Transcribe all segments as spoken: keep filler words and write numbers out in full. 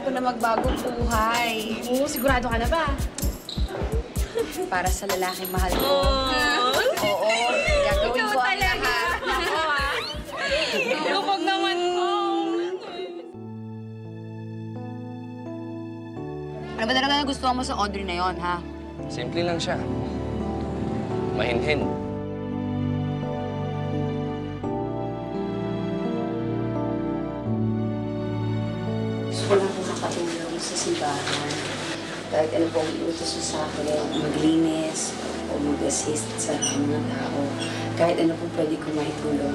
ko na magbagong buhay. Oo, sigurado ka na ba? Para sa lalaking mahal ko. Oh. Oo, gagawin Ikaw ko ang talaga. lahat. Ako, ah. Kapag naman, oh. Ano ba talaga nagustuhan mo sa Audrey na yon, ha? Simple lang siya. Mahinhin. Gusto ko lang po makatulong sa simbahan. Kahit ano pong iutos mo sa akin, maglinis o mag-assist sa mga tao. Kahit ano pong pwede ko maitulong.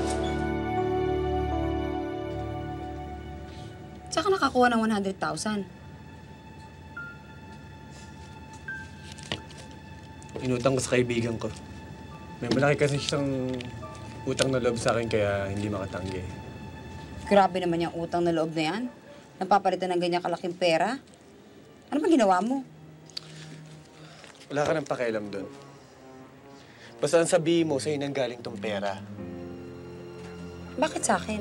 Saan ka nakakuha ng one hundred thousand? Inutang ko sa kaibigan ko. May malaki kasi siyang utang na loob sa akin kaya hindi makatanggi. Grabe naman yung utang na loob na yan. Napapalitan ng ganyang kalaking pera. Ano ba ginawa mo? Wala ka nang pakialam doon. Basta ang sabihin mo, sa'yo nang galing tong pera. Bakit sa akin?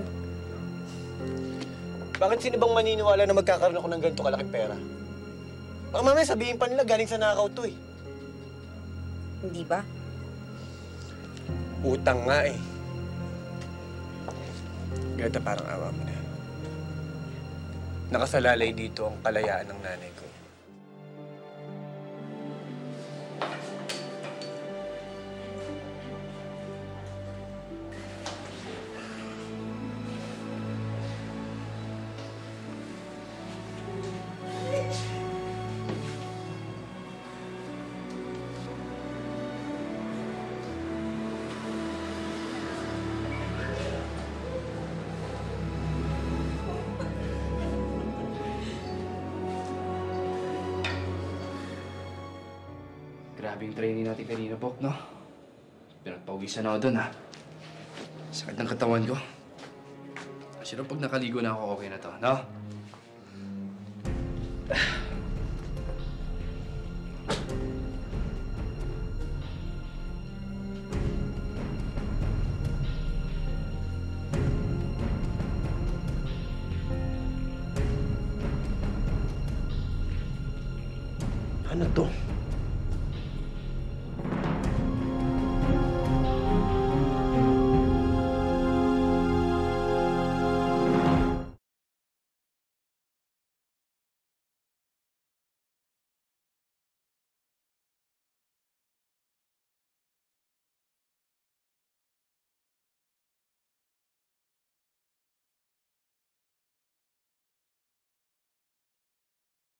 Bakit sino bang maniniwala na magkakaroon ako ng ganito kalaking pera? Baka mamaya sabihin pa nila galing sa nakaw to eh. Hindi ba? Utang nga eh. Greta, parang awa mo na. Nakasalalay dito ang kalayaan ng nanay ko. Grabe yung training natin kanina, Bok, no? Pinagpawisan ako doon, ha? Sakit ng katawan ko. Sino pag nakaligo na ako, okay na to, no? Ano to?